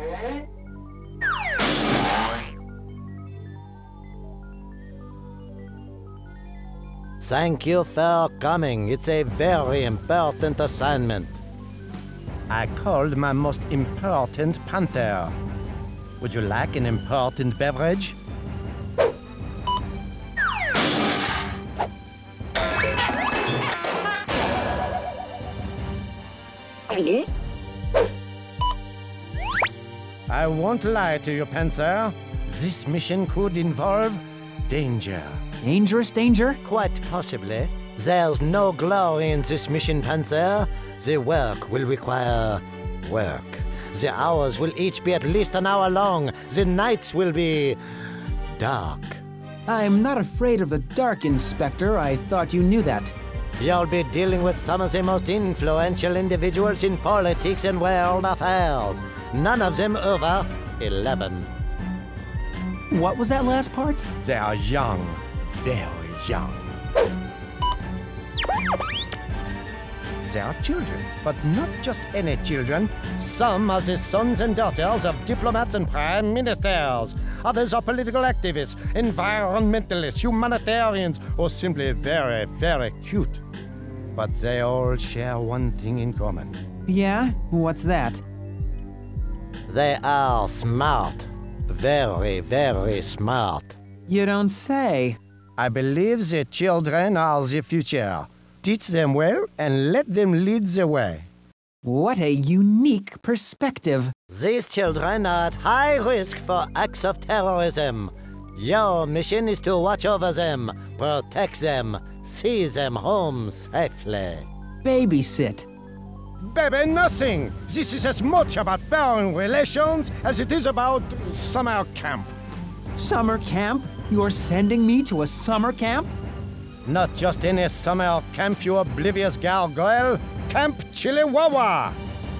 Thank you for coming. It's a very important assignment. I called my most important panther. Would you like an important beverage? I won't lie to you, Panther. This mission could involve danger. Dangerous danger? Quite possibly. There's no glory in this mission, Panther. The work will require work. The hours will each be at least an hour long. The nights will be dark. I'm not afraid of the dark, Inspector. I thought you knew that. You'll be dealing with some of the most influential individuals in politics and world affairs. None of them over 11. What was that last part? They are young, very young. They are children, but not just any children. Some are the sons and daughters of diplomats and prime ministers. Others are political activists, environmentalists, humanitarians, or simply very, very cute. But they all share one thing in common. Yeah? What's that? They are smart. Very, very smart. You don't say. I believe the children are the future. Teach them well and let them lead the way. What a unique perspective. These children are at high risk for acts of terrorism. Your mission is to watch over them, protect them, see them home safely. Babysit. Baby, nothing! This is as much about foreign relations as it is about summer camp. Summer camp? You're sending me to a summer camp? Not just any summer camp, you oblivious gargoyle. Camp Chiliwawa!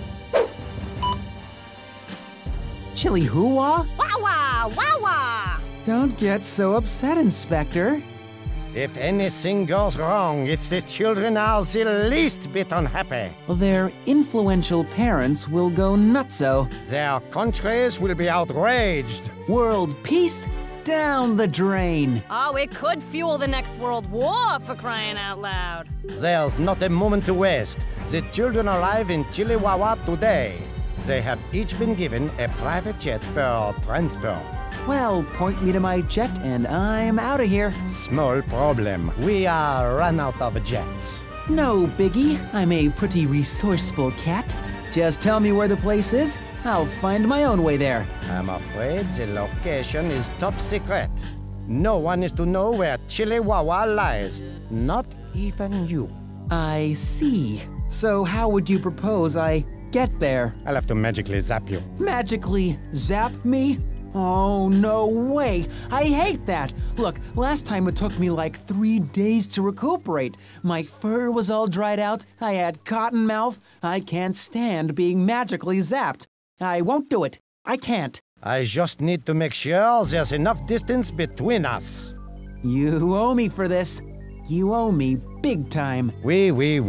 Chili hoo-wah? Wawa! Wawa! Don't get so upset, Inspector. If anything goes wrong, if the children are the least bit unhappy, Their influential parents will go nutso. their countries will be outraged. World peace down the drain. Oh, it could fuel the next world war, for crying out loud. There's not a moment to waste. The children arrive in Chiliwawa today. They have each been given a private jet for transport. Well, point me to my jet and I'm out of here. Small problem. We are run out of jets. No biggie. I'm a pretty resourceful cat. Just tell me where the place is. I'll find my own way there. I'm afraid the location is top secret. No one is to know where Chiliwawa lies. Not even you. I see. So how would you propose I get there? I'll have to magically zap you. Magically zap me? Oh, no way! I hate that! Look, last time it took me like 3 days to recuperate. My fur was all dried out, I had cotton mouth. I can't stand being magically zapped. I won't do it. I can't. I just need to make sure there's enough distance between us. You owe me for this. You owe me big time. Oui.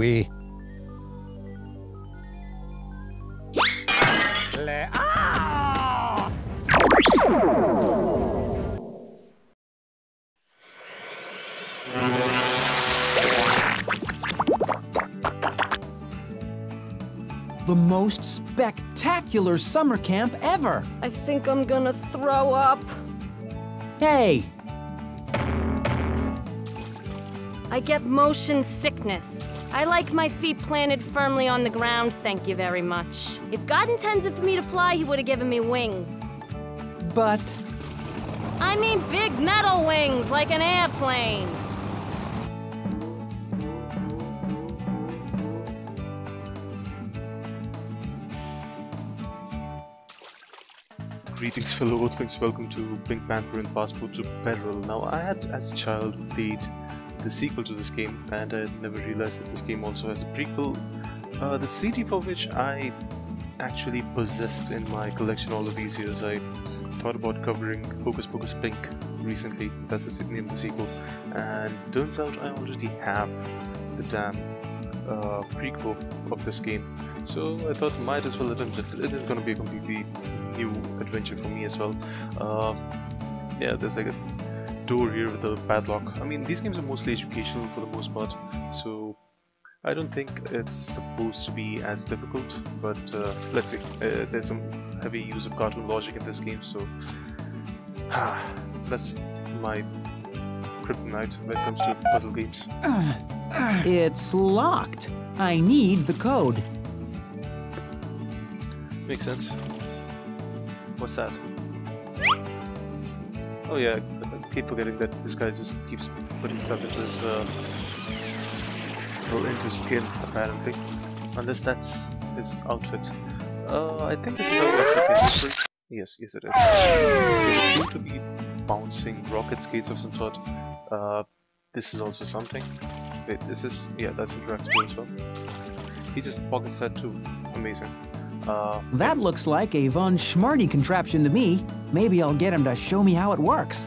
The most spectacular summer camp ever! I think I'm gonna throw up. Hey! I get motion sickness. I like my feet planted firmly on the ground, thank you very much. If God intended for me to fly, he would have given me wings. But... I mean big metal wings, like an airplane. Greetings fellow Earthlings, welcome to Pink Panther and Passport to Peril. Now I had as a child played the sequel to this game and I never realized that this game also has a prequel. The CD for which I actually possessed in my collection all of these years. I thought about covering Hocus Pocus Pink recently, that's the name of the sequel, and turns out I already have the damn prequel of this game. So I thought might as well attempt it. It is going to be a completely new adventure for me as well. Yeah, there's like a door here with a padlock. I mean, these games are mostly educational for the most part, so I don't think it's supposed to be as difficult, but let's see. There's some heavy use of cartoon logic in this game, so that's my kryptonite when it comes to puzzle games. It's locked. I need the code. Makes sense. What's that? Oh yeah, I keep forgetting that this guy just keeps putting stuff into his skin, apparently. Unless that's his outfit. I think this is how he access the inventory. Yes, it is. They seem to be bouncing rocket skates of some sort. This is also something. Wait, this is... yeah, that's interactable as well. He just pockets that too. Amazing. That looks like a Von Schmarty contraption to me. Maybe I'll get him to show me how it works.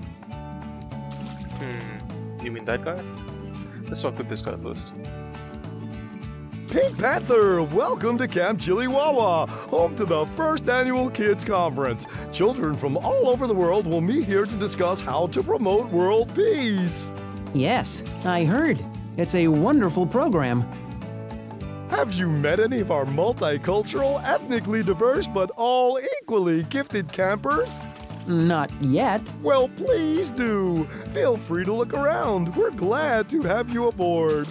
You mean that guy? Let's talk with this guy first. Pink Panther, welcome to Camp Chiliwawa, home to the first annual Kids Conference. Children from all over the world will meet here to discuss how to promote world peace. Yes, I heard. It's a wonderful program. Have you met any of our multicultural, ethnically diverse, but all equally gifted campers? Not yet. Well, please do. Feel free to look around. We're glad to have you aboard.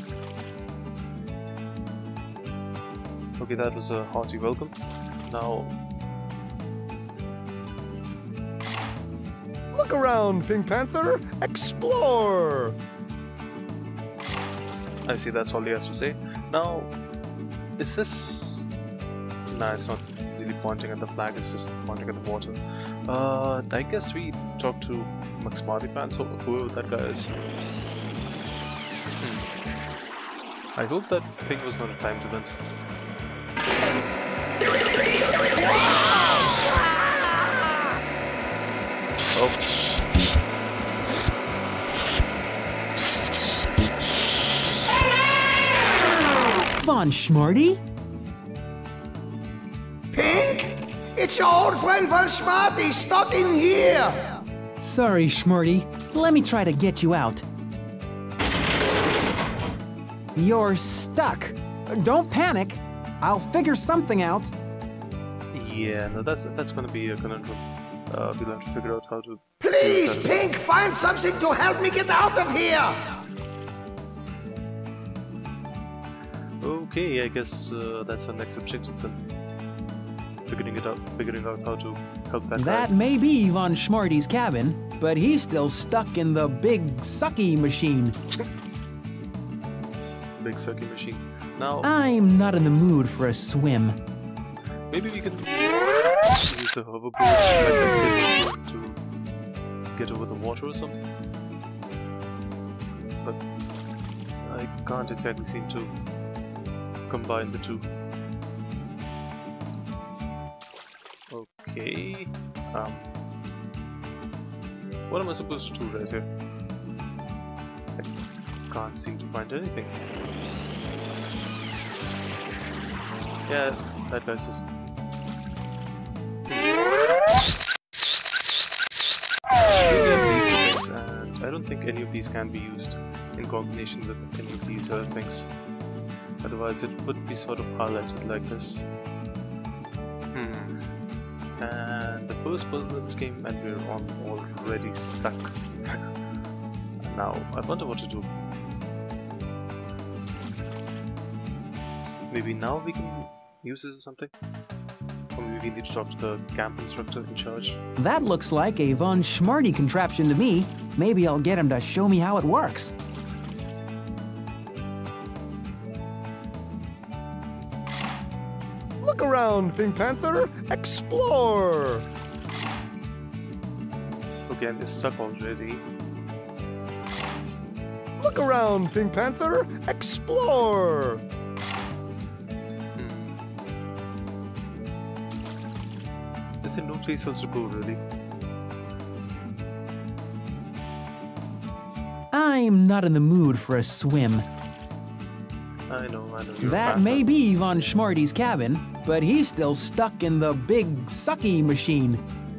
Okay, that was a hearty welcome. Now... look around, Pink Panther. Explore. I see, that's all he has to say. Now, is this... nah, it's not really pointing at the flag, it's just pointing at the water. I guess we talk to Schmarty Pants, or whoever that guy is. I hope that thing was not a timed event. Oh. Von Schmarty? Pink? It's your old friend Von Schmarty stuck in here! Sorry, Schmarty. Let me try to get you out. You're stuck. Don't panic. I'll figure something out. Yeah, no, that's gonna be a conundrum. We'll have to figure out how to... Please, Pink, find something to help me get out of here! Okay, I guess that's our next objective then. Figuring out how to help that guy. That may be Von Schmarty's cabin, but he's still stuck in the big sucky machine. Big sucky machine. Now, I'm not in the mood for a swim. maybe we can use the hoverboard like that to get over the water or something. But I can't exactly seem to combine the two. Okay. What am I supposed to do right here? I can't seem to find anything. Yeah, that guy's just... these things, and I don't think any of these can be used in combination with any of these other things. Otherwise it would be sort of highlighted like this. And the first puzzle in this game, and we're already stuck. Now, I wonder what to do. Maybe now we can use this or something? Or maybe we need to talk to the camp instructor in charge. That looks like a Von Schmarty contraption to me. Maybe I'll get him to show me how it works. Look around, Pink Panther. Explore. Okay, and it's stuck already. Look around, Pink Panther. Explore. Is there no place else to go, really? I'm not in the mood for a swim. I know. You're a That panther. may be Von Schmarty's cabin, but he's still stuck in the big sucky machine.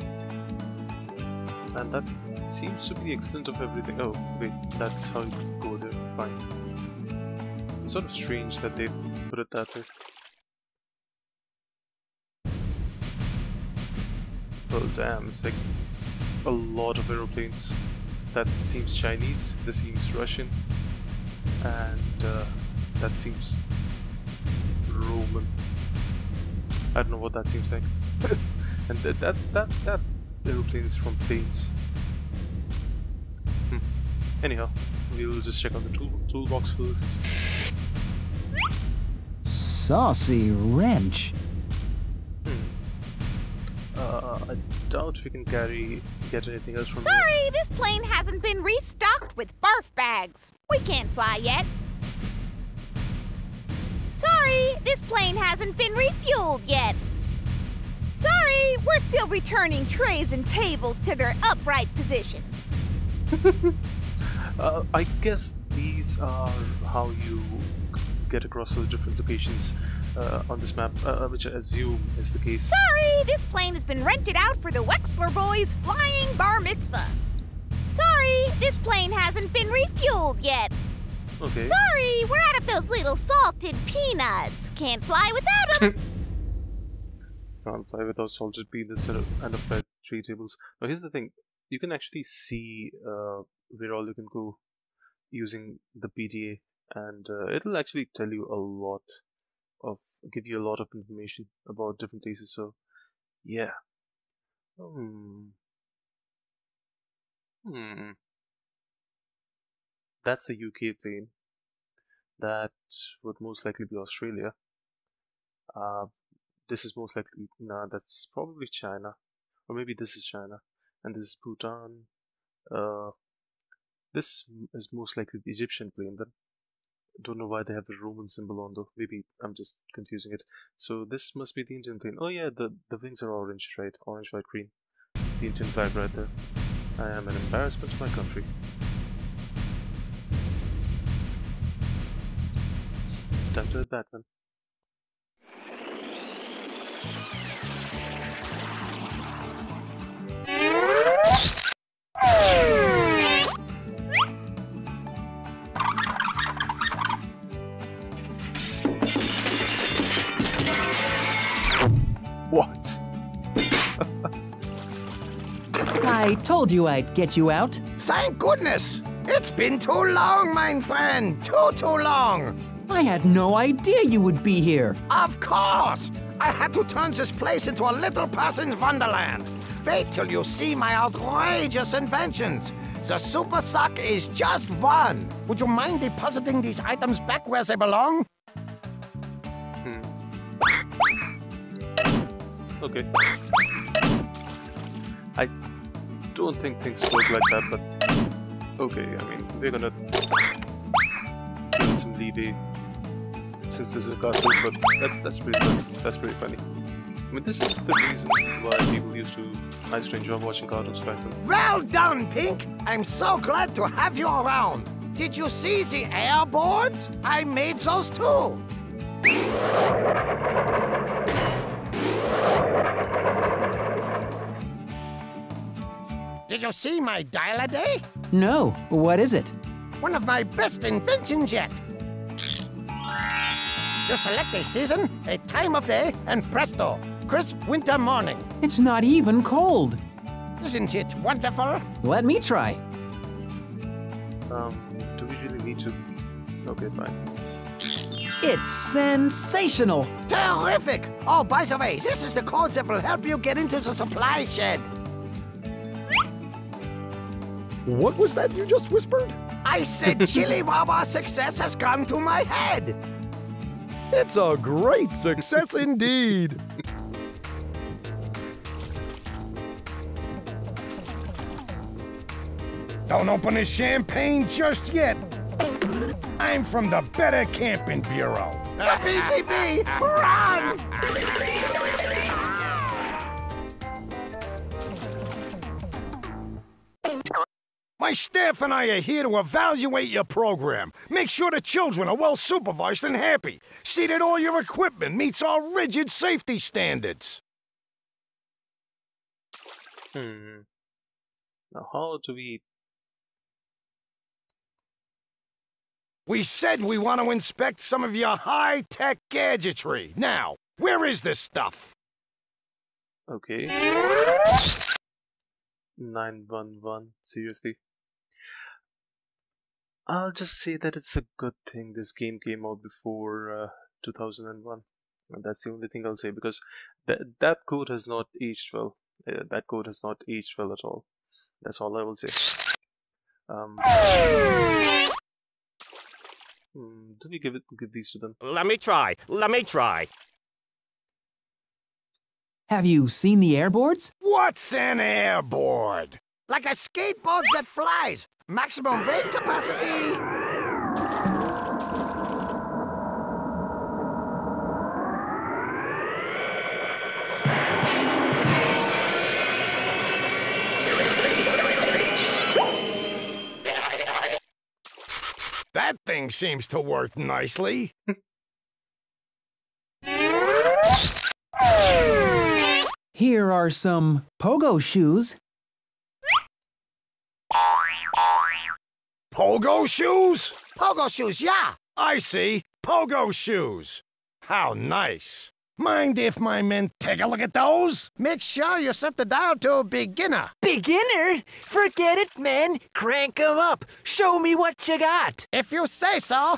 And that seems to be the extent of everything. Oh, wait, that's how you go there. Fine. It's sort of strange that they put it that way. Well, damn, it's like a lot of aeroplanes. That seems Chinese, this seems Russian, and that seems Roman. I don't know what that seems like. And that aeroplane is from planes. Anyhow, we'll just check out the toolbox first. Saucy wrench. I doubt we can get anything else from Sorry, this plane hasn't been restocked with barf bags. We can't fly yet. Sorry, this plane hasn't been refueled yet. Sorry, we're still returning trays and tables to their upright positions. I guess these are how you get across the different locations on this map, which I assume is the case. Sorry, this plane has been rented out for the Wexler boys' flying bar mitzvah. Sorry, this plane hasn't been refueled yet. Okay. Sorry, we're out of those little salted peanuts. Can't fly without them. Can't fly without salted peanuts and upright tray tables. Now here's the thing, you can actually see where all you can go using the PDA, and it'll actually tell you give you a lot of information about different places, so yeah. That's the UK plane. That would most likely be Australia. This is most likely, nah, that's probably China. Or maybe this is China. And this is Bhutan. This is most likely the Egyptian plane then. Don't know why they have the Roman symbol on though. Maybe I'm just confusing it. So this must be the Indian plane. Oh yeah, the wings are orange, right? Orange, white, green. The Indian flag right there. I am an embarrassment to my country. Time to head back then. What? I told you I'd get you out. Thank goodness! It's been too long, my friend. Too long. I had no idea you would be here. Of course! I had to turn this place into a little person's wonderland. Wait till you see my outrageous inventions. The super sock is just one. Would you mind depositing these items back where they belong? Okay. I don't think things work like that, but okay, I mean, we're gonna give it some leeway since this is a cartoon, but that's pretty funny. That's pretty funny. I mean, this is the reason why people used to enjoy watching cartoons back then. Well done, Pink. I'm so glad to have you around. Did you see the air boards? I made those too. Did you see my dial-a-day? No, what is it? One of my best inventions yet. You select a season, a time of day, and presto, crisp winter morning. It's not even cold. Isn't it wonderful? Let me try. Do we really need to? Okay, fine. It's sensational. Terrific! Oh, by the way, this is the code that will help you get into the supply shed. What was that you just whispered? I said Chili Wawa success has gone to my head. It's a great success indeed. Don't open the champagne just yet. I'm from the Better Camping Bureau. The PCB, run! My staff and I are here to evaluate your program. Make sure the children are well supervised and happy. See that all your equipment meets our rigid safety standards. Now how do we... We said we want to inspect some of your high-tech gadgetry. Now, where is this stuff? Okay. 911, seriously. I'll just say that it's a good thing this game came out before 2001. And that's the only thing I'll say, because that code has not aged well. That code has not aged well at all. That's all I will say. Do we give these to them? Let me try. Have you seen the airboards? What's an airboard? Like a skateboard that flies. Maximum weight capacity. That thing seems to work nicely. Here are some pogo shoes. Pogo shoes? Pogo shoes, yeah. I see. Pogo shoes. How nice. Mind if my men take a look at those? Make sure you set the dial to beginner. Beginner? Forget it, man. Crank 'em up. Show me what you got. If you say so.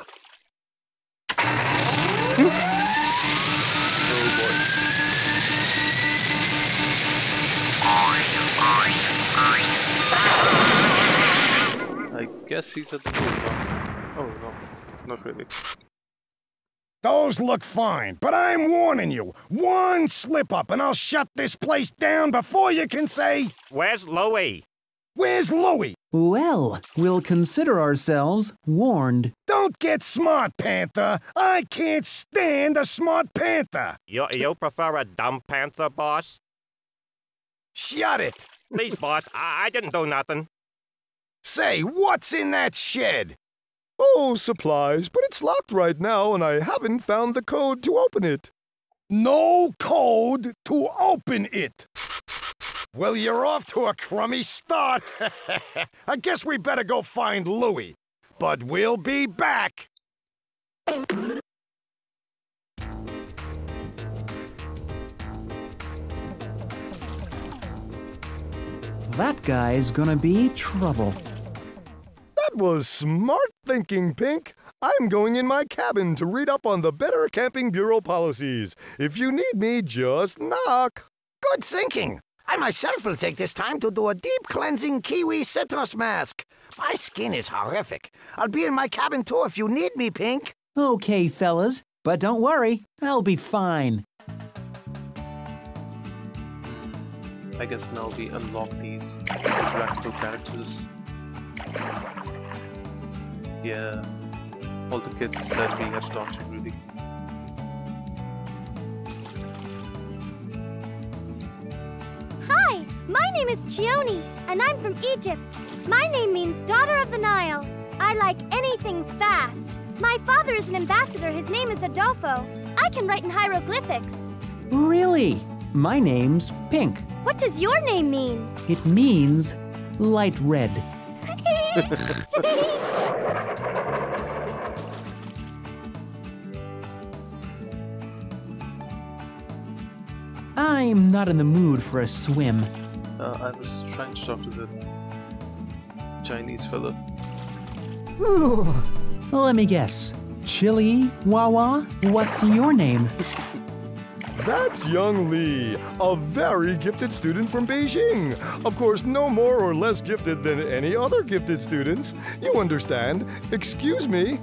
I guess he's at the door now. Oh no, not really. Those look fine, but I'm warning you. One slip-up and I'll shut this place down before you can say... Where's Louie? Where's Louie? Well, we'll consider ourselves warned. Don't get smart, Panther. I can't stand a smart panther. You prefer a dumb panther, boss? Shut it. Please, boss. I didn't do nothing. Say, what's in that shed? Oh, supplies, but it's locked right now and I haven't found the code to open it. No code to open it. Well, you're off to a crummy start. I guess we better go find Louie. But we'll be back. That guy's gonna be trouble. That was smart thinking, Pink. I'm going in my cabin to read up on the Better Camping Bureau policies. If you need me, just knock. Good thinking. I myself will take this time to do a deep cleansing kiwi citrus mask. My skin is horrific. I'll be in my cabin too if you need me, Pink. Okay, fellas, but don't worry, I'll be fine. I guess now we unlock these interactable characters. Yeah, all the kids that we had to talk to, really. Hi, my name is Chioni, and I'm from Egypt. My name means daughter of the Nile. I like anything fast. My father is an ambassador. His name is Adolfo. I can write in hieroglyphics. Really? My name's Pink. What does your name mean? It means light red. I'm not in the mood for a swim. I was trying to talk to the Chinese fella. Ooh. Let me guess. Chili Wawa? What's your name? That's young Lee, a very gifted student from Beijing. Of course, no more or less gifted than any other gifted students. You understand. Excuse me.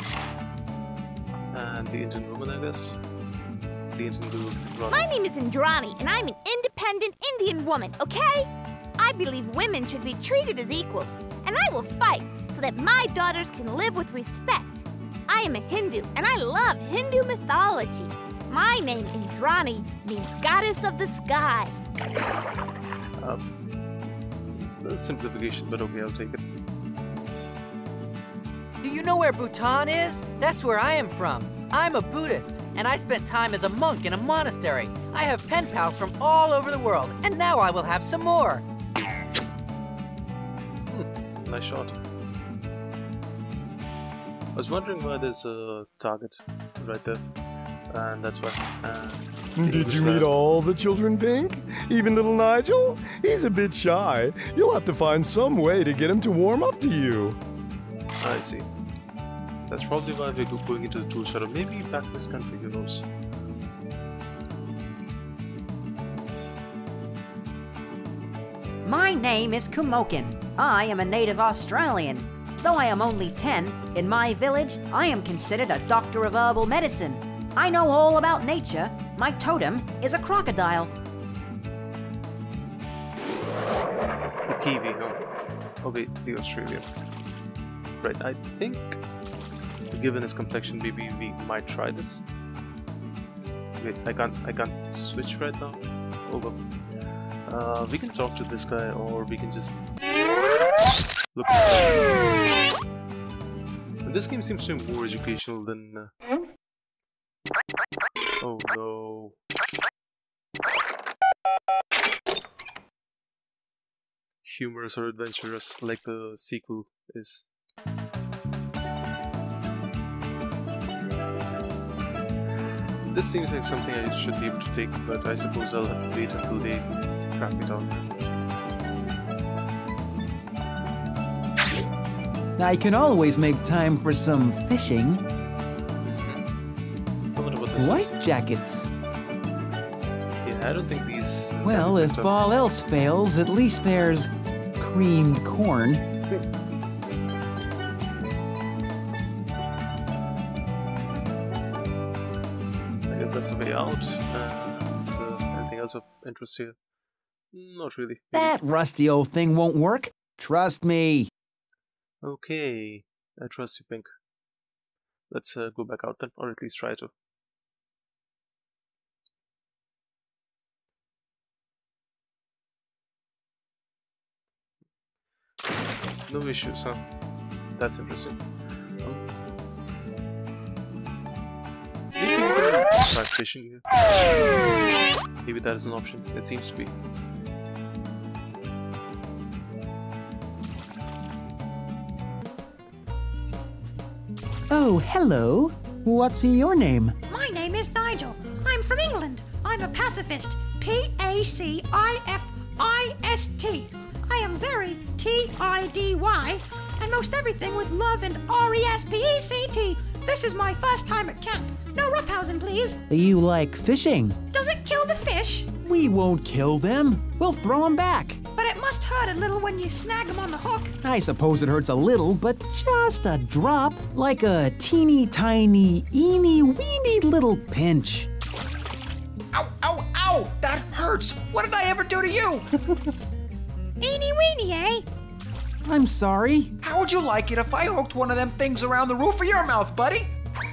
And the Indian woman, I guess. The Indian dude. My name is Indrani, and I'm an independent Indian woman, okay? I believe women should be treated as equals, and I will fight so that my daughters can live with respect. I am a Hindu, and I love Hindu mythology. My name, Indrani, means goddess of the sky. A simplification, but okay, I'll take it. Do you know where Bhutan is? That's where I am from. I'm a Buddhist, and I spent time as a monk in a monastery. I have pen pals from all over the world, and now I will have some more. Nice shot. I was wondering why there's a target right there, and that's why. Did you meet all the children, Pink? Even little Nigel? He's a bit shy. You'll have to find some way to get him to warm up to you. I see. That's probably why we're going into the tool shed, or maybe back to this country, who knows. My name is Kumokin. I am a native Australian. Though I am only 10, in my village, I am considered a doctor of herbal medicine. I know all about nature. My totem is a crocodile. The Kiwi, huh? Oh wait, the Australian. Right, I think, given his complexion, maybe we might try this. Wait, I can't switch right now. Oh well. We can talk to this guy, or we can just look at stuff. This game seems to be more educational than. Oh no. Humorous or adventurous, like the sequel is. This seems like something I should be able to take, but I suppose I'll have to wait until they track me down. I can always make time for some fishing. I wonder what this White is. jackets. Yeah, I don't think these... Well, if all else fails, at least there's creamed corn. I guess that's the way out. And anything else of interest here? Not really. That rusty old thing won't work. Trust me. Okay, I trust you, Pink. Let's go back out then, or at least try to. No issues, huh? That's interesting. Maybe we can try fishing here. Maybe that is an option. It seems to be. Oh, hello. What's your name? My name is Nigel. I'm from England. I'm a pacifist. Pacifist. I am very TIDY, and most everything with love and RESPECT. This is my first time at camp. No roughhousing, please. You like fishing? Does it kill the fish? We won't kill them. We'll throw them back. But it must hurt a little when you snag them on the hook. I suppose it hurts a little, but just a drop. Like a teeny tiny, eeny weeny little pinch. Ow, ow, ow! That hurts! What did I ever do to you? Eeny weeny, eh? I'm sorry. How would you like it if I hooked one of them things around the roof of your mouth, buddy?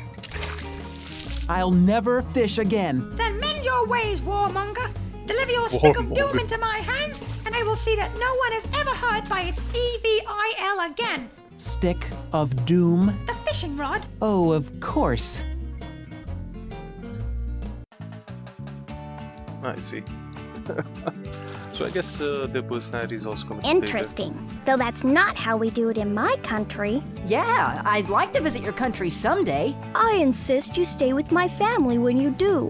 I'll never fish again. Then mend your ways, warmonger. Deliver your stick of doom into my hands, and I will see that no one is ever hurt by its EVIL again. Stick of doom? The fishing rod. Oh, of course. I see. So I guess their personalities also come into Interesting. Though that's not how we do it in my country. Yeah, I'd like to visit your country someday. I insist you stay with my family when you do.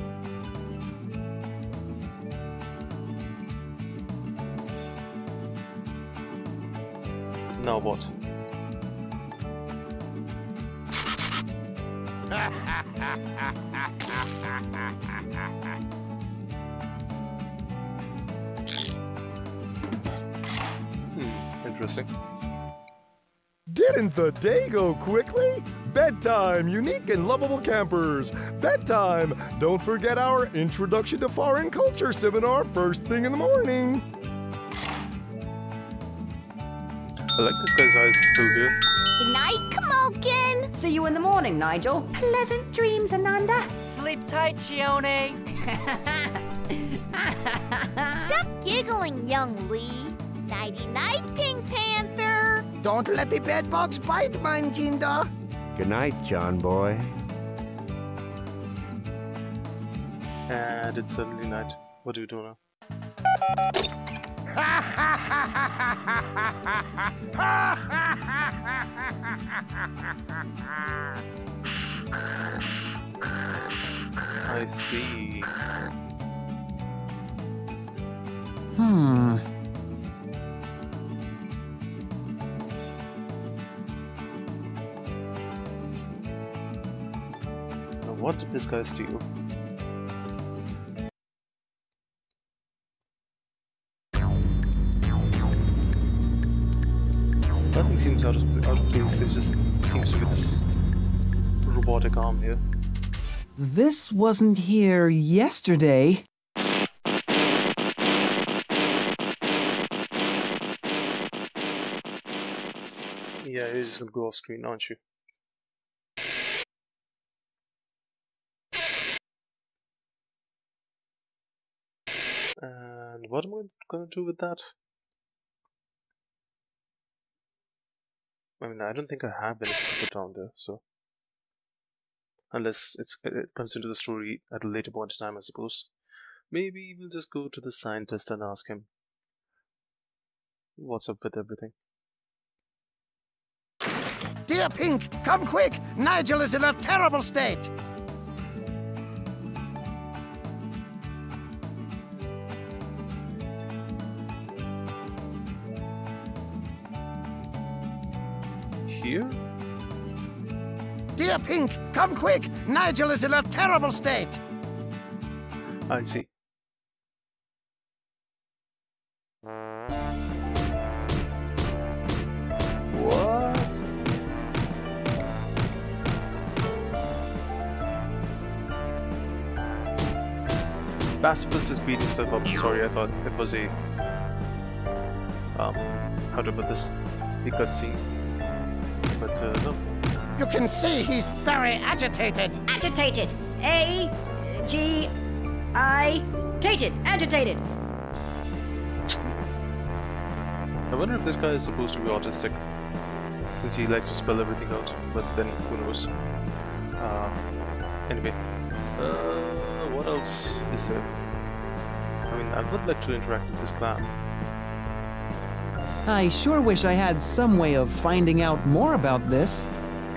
Now what? Interesting. Didn't the day go quickly? Bedtime, unique and lovable campers. Bedtime. Don't forget our Introduction to Foreign Culture seminar first thing in the morning. I like this guy's eyes still here. Good night, Kumokin. See you in the morning, Nigel. Pleasant dreams, Ananda. Sleep tight, Chione. Stop giggling, young Lee. Nighty-night, Pink Panther. Don't let the bed bugs bite, mein Kinder. Good night, John boy. And it's suddenly night. What do you do now? I see. Now what did this guy steal? Nothing seems out of place. There just seems to be this robotic arm here. This wasn't here yesterday. Yeah, you're just gonna go off screen, aren't you? And what am I gonna do with that? I mean, I don't think I have anything to put down there, so... Unless it comes into the story at a later point in time, I suppose. Maybe we'll just go to the scientist and ask him what's up with everything. Dear Pink, come quick! Nigel is in a terrible state! Here? Dear Pink, come quick! Nigel is in a terrible state! I see. What? Pacifist is beating stuff up. Sorry, I thought it was a... how to put this? A cutscene. But, no. You can see he's very agitated. Agitated. A-G-I-tated. Agitated. I wonder if this guy is supposed to be autistic, since he likes to spell everything out, but then who knows. Anyway, what else is there? I mean, I would like to interact with this clan. I sure wish I had some way of finding out more about this.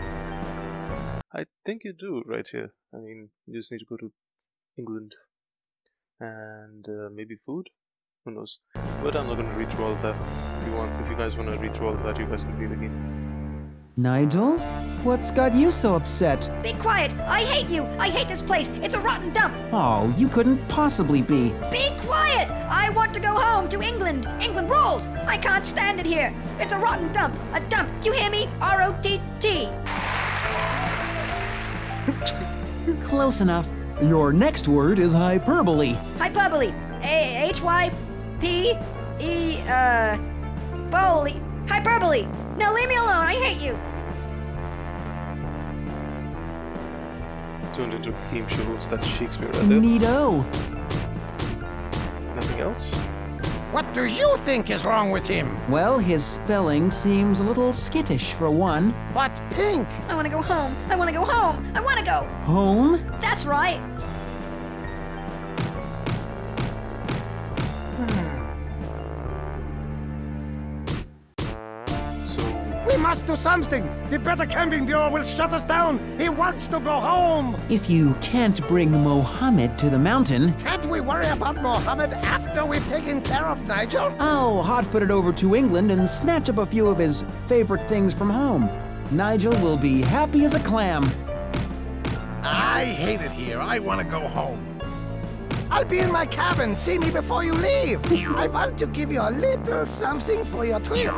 I think you do right here. I mean, you just need to go to England and maybe food. Who knows? But I'm not going to read through all of that. If you guys want to read through all of that, you guys can read again. Nigel, what's got you so upset? Be quiet! I hate you! I hate this place! It's a rotten dump! Oh, you couldn't possibly be. Be quiet! I want to go home to England! England rules! I can't stand it here! It's a rotten dump! A dump! You hear me? R-O-T-T! Close enough. Your next word is hyperbole. Hyperbole! H-Y-P-E... Bowley. Hyperbole! Now leave me alone! I hate you! Turned into game shows. That's Shakespeare right there. Neato. Nothing else? What do you think is wrong with him? Well, his spelling seems a little skittish for one. But Pink! I want to go home! I want to go home! I want to go! Home? That's right! We must do something! The Better Camping Bureau will shut us down! He wants to go home! If you can't bring Mohammed to the mountain... Can't we worry about Mohammed after we've taken care of Nigel? I'll hot-foot it over to England and snatch up a few of his favorite things from home. Nigel will be happy as a clam. I hate it here. I want to go home. I'll be in my cabin. See me before you leave. I want to give you a little something for your trip.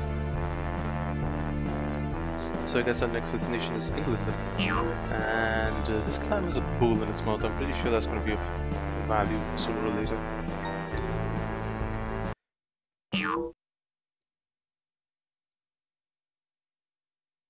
So I guess our next destination is England. And this clam has a bull in its mouth. I'm pretty sure that's going to be of value sooner or later.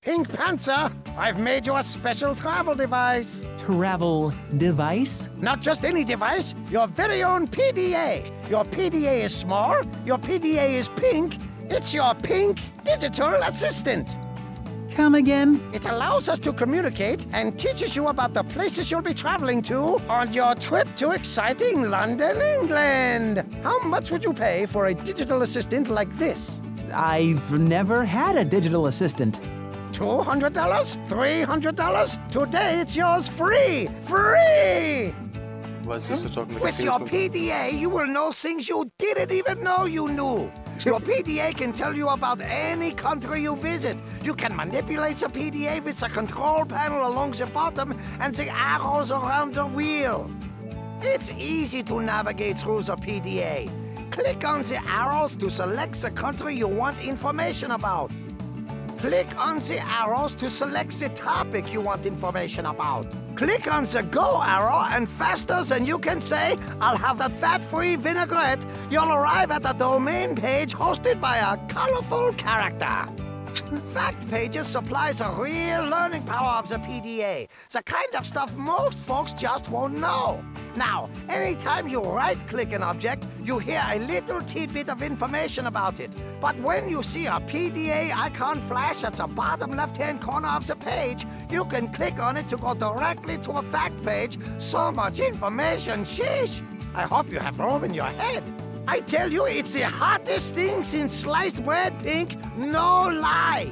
Pink Panther, I've made you a special travel device. Travel device? Not just any device, your very own PDA. Your PDA is small, your PDA is pink. It's your pink digital assistant. Come again? It allows us to communicate and teaches you about the places you'll be traveling to on your trip to exciting London, England. How much would you pay for a digital assistant like this? I've never had a digital assistant. $200? $300? Today it's yours free! Free! Why is this talking like a With your salesman? PDA, you will know things you didn't even know you knew. Your PDA can tell you about any country you visit. You can manipulate the PDA with the control panel along the bottom and the arrows around the wheel. It's easy to navigate through the PDA. Click on the arrows to select the country you want information about. Click on the arrows to select the topic you want information about. Click on the go arrow and faster than you can say, I'll have that fat-free vinaigrette, you'll arrive at the domain page hosted by a colorful character. Fact Pages supplies the real learning power of the PDA, the kind of stuff most folks just won't know. Now, anytime you right-click an object, you hear a little tidbit of information about it. But when you see a PDA icon flash at the bottom left-hand corner of the page, you can click on it to go directly to a fact page. So much information, sheesh! I hope you have room in your head. I tell you, it's the hottest thing since sliced bread, Pink. No lie.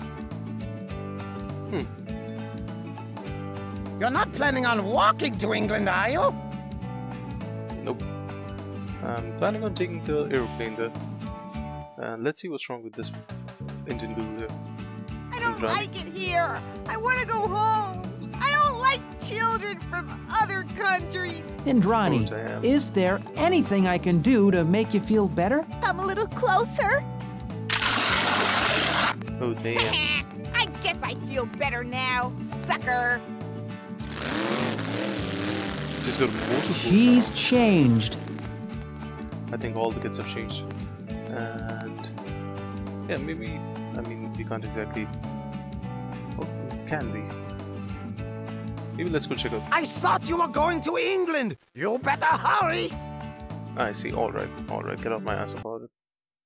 You're not planning on walking to England, are you? Nope. I'm planning on taking the aeroplane there. And let's see what's wrong with this engine build here. I don't like it here. I want to go home. I don't like children from other countries. Indrani, Oh, damn. is there anything I can do to make you feel better? Come a little closer. Oh damn. I guess I feel better now, sucker. Just got a motorboat She's now. changed. I think all the kids have changed. And yeah, maybe, I mean, we can't exactly. Oh, can we? Maybe let's go check out. I thought you were going to England. You better hurry. I see. Alright, get off my ass about it.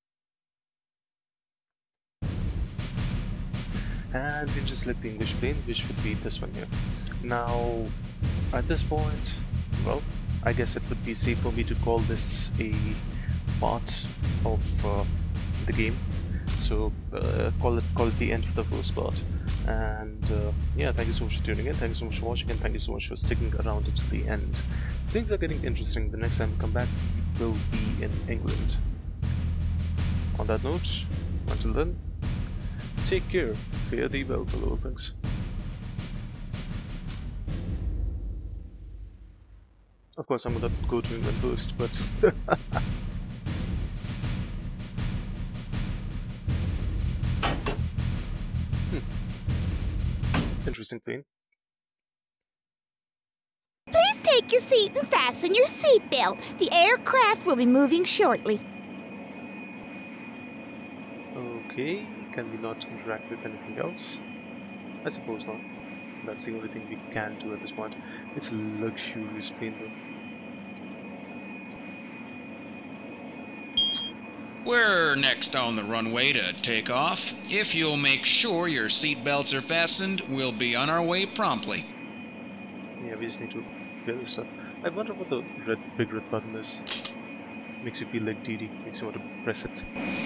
And we just select the English plane, which would be this one here. Now, at this point, well, I guess it would be safe for me to call this a part of the game. So call it the end of the first part. And yeah, thank you so much for tuning in, thank you so much for watching, and thank you so much for sticking around until the end. Things are getting interesting. The next time we come back will be in England. On that note, until then, take care, fare thee well, fellow things. Of course, I'm gonna go to England first, but interesting thing. Please take your seat and fasten your seatbelt. The aircraft will be moving shortly. Okay, can we not interact with anything else? I suppose not. That's the only thing we can do at this point. It's a luxurious plane though. We're next on the runway to take off. If you'll make sure your seatbelts are fastened, we'll be on our way promptly. Yeah, we just need to get this stuff. I wonder what the big red button is. Makes you feel like Dee Dee. Makes you want to press it.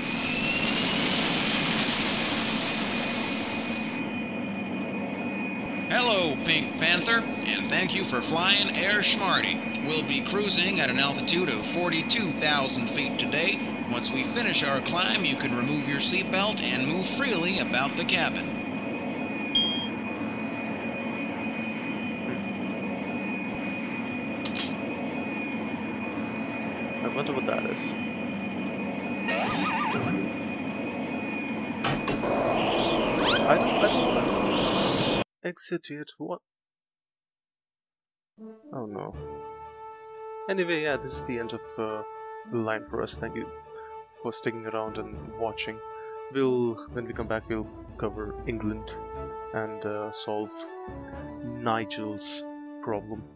Hello, Pink Panther, and thank you for flying Air Schmarty. We'll be cruising at an altitude of 42,000 feet today. Once we finish our climb, you can remove your seatbelt and move freely about the cabin. I wonder what that is. I don't know. Exit yet? What? Oh no. Anyway, yeah, this is the end of the line for us. Thank you for sticking around and watching. When we come back, we'll cover England and solve Nigel's problem.